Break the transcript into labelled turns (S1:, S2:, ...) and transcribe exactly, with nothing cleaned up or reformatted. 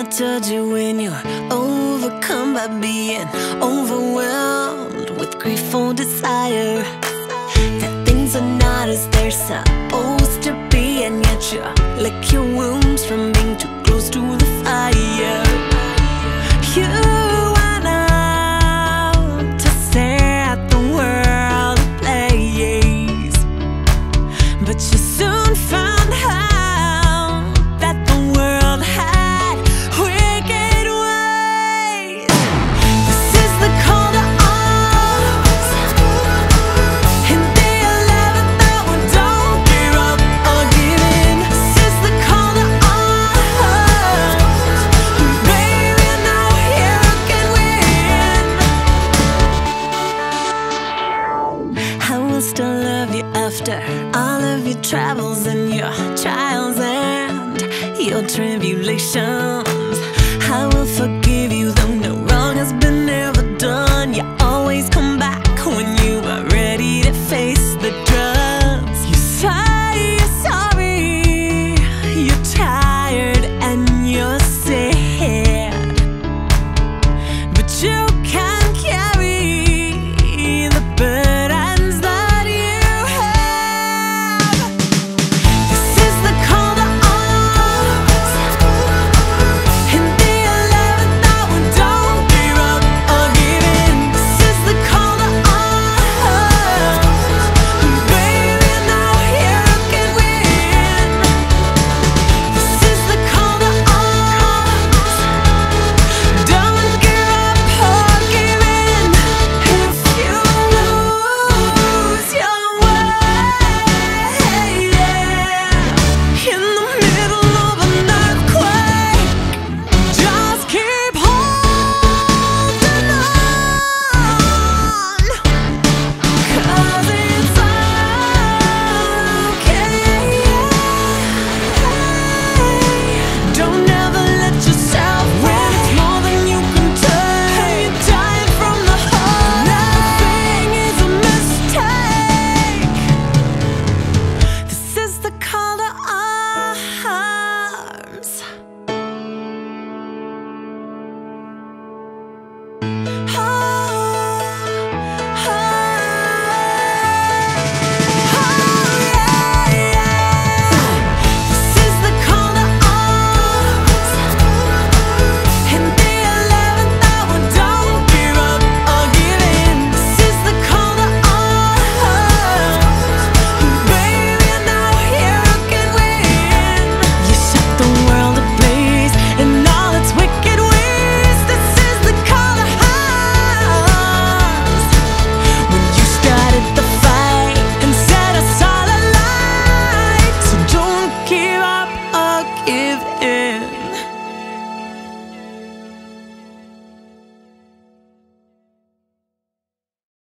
S1: told you when you're overcome by being overwhelmed with grief or desire, that things are not as they're supposed to be, and yet you lick your wounds from being too close to the fire. You went out to set the world ablaze, but you soon found out that the world had wicked ways. This is the call to arms, and the eleventh hour, don't give up or give in. This is the call to arms, baby, now you can win. I will still love you after all of your travels and your trials and your tribulations. I will forgive you though no wrong has been ever done. You always come back when you are ready to face the drugs. You say you're sorry, you're tired and you're sad, but you can't carry the burdens that you have. This is the call to arms, and the eleventh hour, don't give up or give in. This is the call to arms, baby, now you can win. This is the call to arms, don't give up or give in. If you lose your way in the middle of an earthquake, just keep holding on, 'cause it's okay. Don't ever let yourself win. It's more than you can take. You're dying from the heart. Nothing is a mistake. This is the call to arms. Oh, oh, oh, yeah, yeah. This is the call to arms, and the eleventh hour, don't give up or give in. This is the call to arms, baby, now you can win. You set the world ablaze and all its wicked ways. This is the call to arms, when you started the fight and set us all alight. So don't give up or give in.